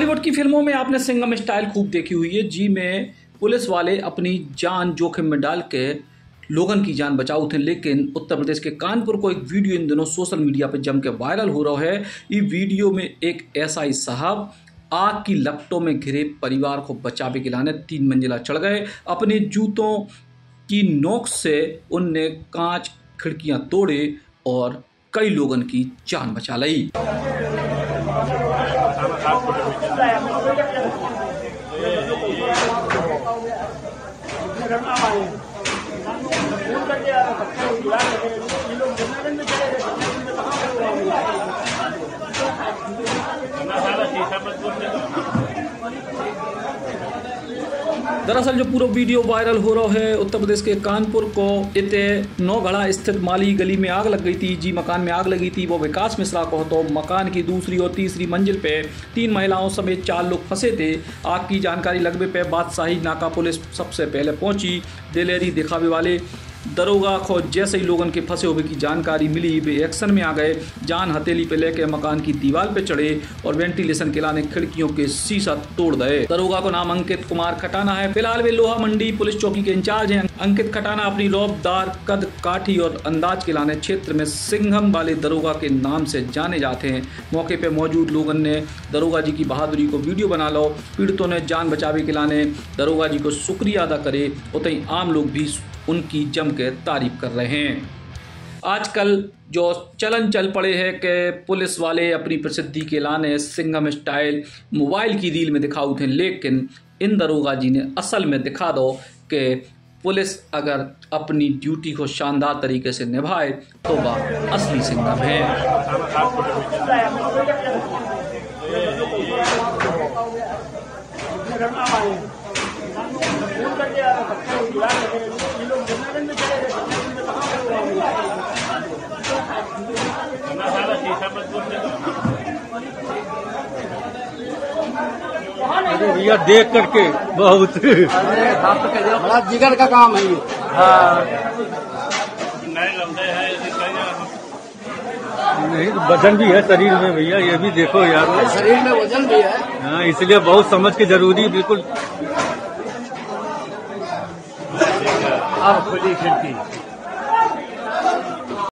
बॉलीवुड की फिल्मों में आपने सिंघम स्टाइल खूब देखी हुई है। जी में पुलिस वाले अपनी जान जोखिम में डाल के लोगन की जान बचाओ थे, लेकिन उत्तर प्रदेश के कानपुर को एक वीडियो इन दिनों सोशल मीडिया पर जम के वायरल हो रहा है। इस वीडियो में एक एसआई साहब आग की लपटों में घिरे परिवार को बचावे के लाने 3 मंजिला चढ़ गए। अपने जूतों की नोक से उनने कांच खिड़कियां तोड़े और कई लोगन की जान बचा ली। दरअसल जो पूरा वीडियो वायरल हो रहा है, उत्तर प्रदेश के कानपुर को इते नौगढ़ा स्थित माली गली में आग लग गई थी। जी मकान में आग लगी थी वो विकास मिश्रा को। तो मकान की दूसरी और तीसरी मंजिल पे 3 महिलाओं समेत 4 लोग फंसे थे। आग की जानकारी लगने पे बादशाही नाका पुलिस सबसे पहले पहुंची। दिलेरी दिखावे वाले दरोगा को जैसे ही लोगों के फंसे हुए की जानकारी मिली, वे एक्शन में आ गए। जान हथेली पे लेके मकान की दीवार पे चढ़े और वेंटिलेशन के लाने खिड़कियों के शीशा तोड़ गए। दरोगा का नाम अंकित कुमार खटाना है। फिलहाल वे लोहा मंडी पुलिस चौकी के इंचार्ज हैं। अंकित खटाना अपनी रौबदार कद काठी और अंदाज के लाने क्षेत्र में सिंघम वाले दरोगा के नाम से जाने जाते हैं। मौके पे मौजूद लोगों ने दरोगा जी की बहादुरी को वीडियो बना लो। पीड़ितों ने जान बचावे के लाने दरोगा जी को शुक्रिया अदा करे। उतई आम लोग भी उनकी जम के तारीफ कर रहे हैं। आजकल जो चलन चल पड़े हैं कि पुलिस वाले अपनी प्रसिद्धि के लाने सिंघम स्टाइल मोबाइल की रील में दिखाऊ थे, लेकिन इन दरोगा जी ने असल में दिखा दो कि पुलिस अगर अपनी ड्यूटी को शानदार तरीके से निभाए तो वह असली सिंघम है। अरे भैया देख करके बहुत बड़ा जिगर का काम है ये। नहीं वजन भी है शरीर में भैया, ये भी देखो यार, शरीर में वजन भी है। हाँ, इसलिए बहुत समझ के जरूरी बिल्कुल। अब खुली खिड़की